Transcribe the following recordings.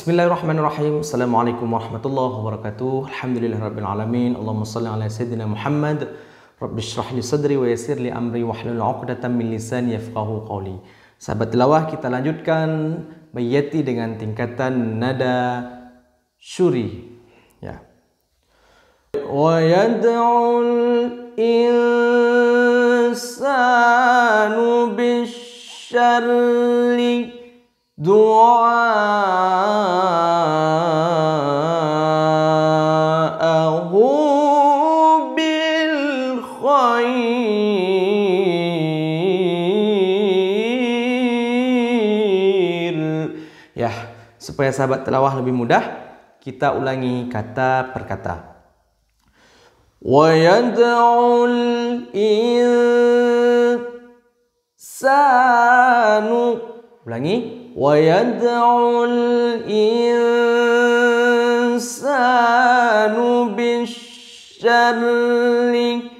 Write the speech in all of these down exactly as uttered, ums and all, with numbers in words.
Bismillahirrahmanirrahim. Assalamualaikum warahmatullahi wabarakatuh. Alhamdulillahirabbil alamin. Allahumma shalli ala sayyidina Muhammad. Rabbi shrah li sadri wa yassir li amri wahlul 'uqdatam min lisani yafqahu qawli. Sahabat tilawah, kita lanjutkan bayyati dengan tingkatan nada syuri. Ya. Wa yad'ul insanu bisyarri du'a'ahu bil khair. Ya, supaya sahabat tilawah lebih mudah, kita ulangi kata per kata. Wa yad'ul insanu, ulangi. Wa yad'ul insanu bisyarri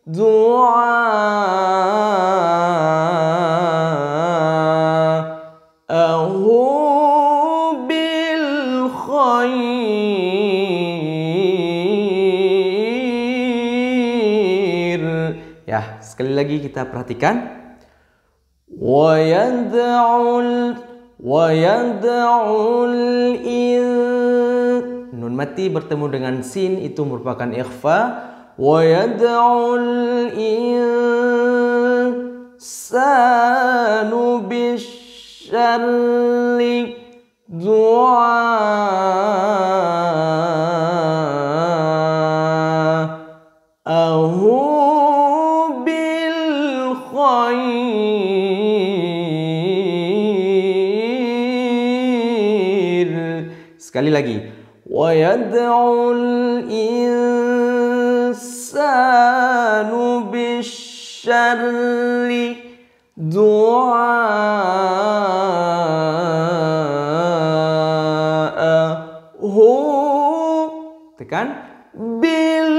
du'a'ahu bil khair. Ya, sekali lagi kita perhatikan. Wa yad'ul Wa yad'ul in, nun mati bertemu dengan sin itu merupakan ikhfa. Wa yad'ul insanu bisyarri du'a'ahu bil khair. Sekali lagi. Wa yad'ul insanu bisyarri du'a'ahu, tekan, bil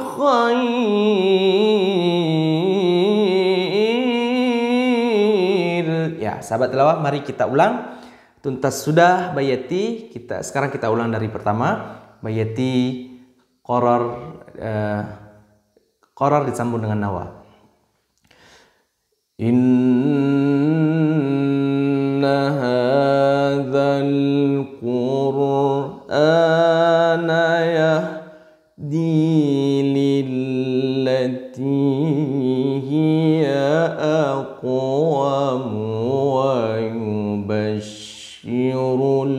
khair. Ya, sahabat tilawah, mari kita ulang. Tuntas sudah bayati, kita sekarang kita ulang dari pertama. Bayati qoror, eh, qoror disambung dengan nawa. Inna hadzal qur'ana yahdi lillati hiya aqwam wa yubash Syirul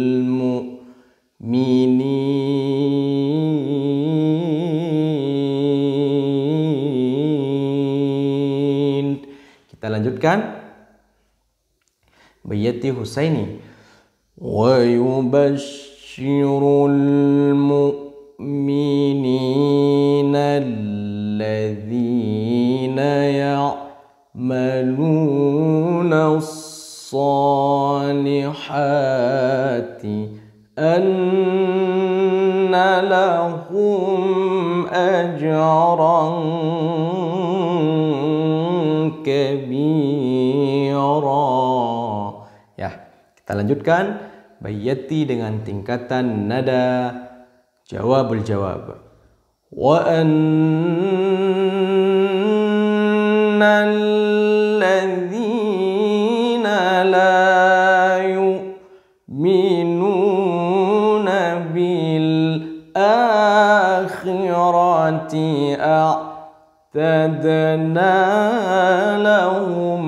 mu'minin. Kita lanjutkan. Bayyati Husaini. Wa yubasyirul mu'minina alladzina ya'maluna salihati anna lahum ajran kabira. Ya, kita lanjutkan bayyati dengan tingkatan nada jawabul jawab. Wa annal ladzina la yu'minuna bil akhirati a'tadna lahum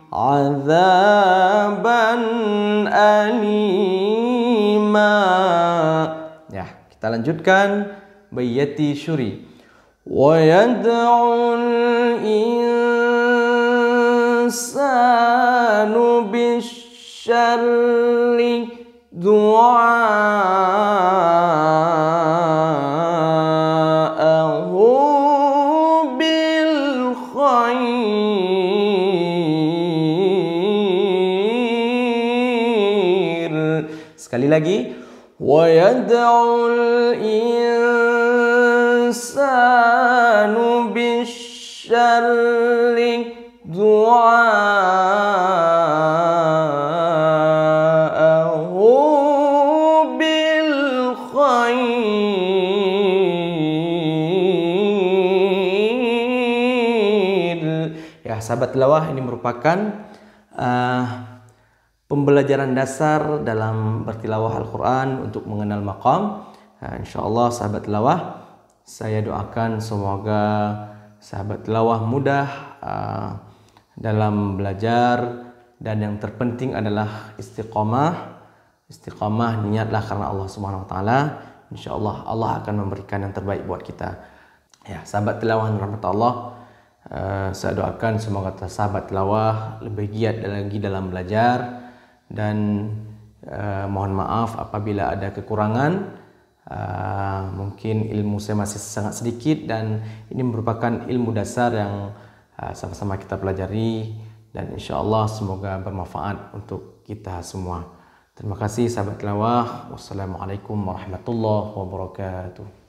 azaban alima. Ya, kita lanjutkan bayyati syuri. Wa yad'ul insanu bisyarri du'a'ahu bil khair. Sekali lagi. Wa yad'ul insanu bisyarri du'a'ahu khair. Ya, sahabat tilawah, ini merupakan uh, pembelajaran dasar dalam bertilawah Al-Quran untuk mengenal maqam. Nah, insyaallah sahabat tilawah, saya doakan semoga sahabat tilawah mudah uh, dalam belajar, dan yang terpenting adalah istiqamah. Istiqamah, niatlah karena Allah Subhanahu wa taala. Insyaallah Allah akan memberikan yang terbaik buat kita. Ya, sahabat tilawah rahmat Allah, uh, saya doakan semoga sahabat tilawah lebih giat lagi dalam belajar, dan uh, mohon maaf apabila ada kekurangan. Uh, mungkin ilmu saya masih sangat sedikit, dan ini merupakan ilmu dasar yang uh, sama-sama kita pelajari, dan insyaallah semoga bermanfaat untuk kita semua. Terima kasih sahabat tilawah. Wassalamualaikum warahmatullahi wabarakatuh.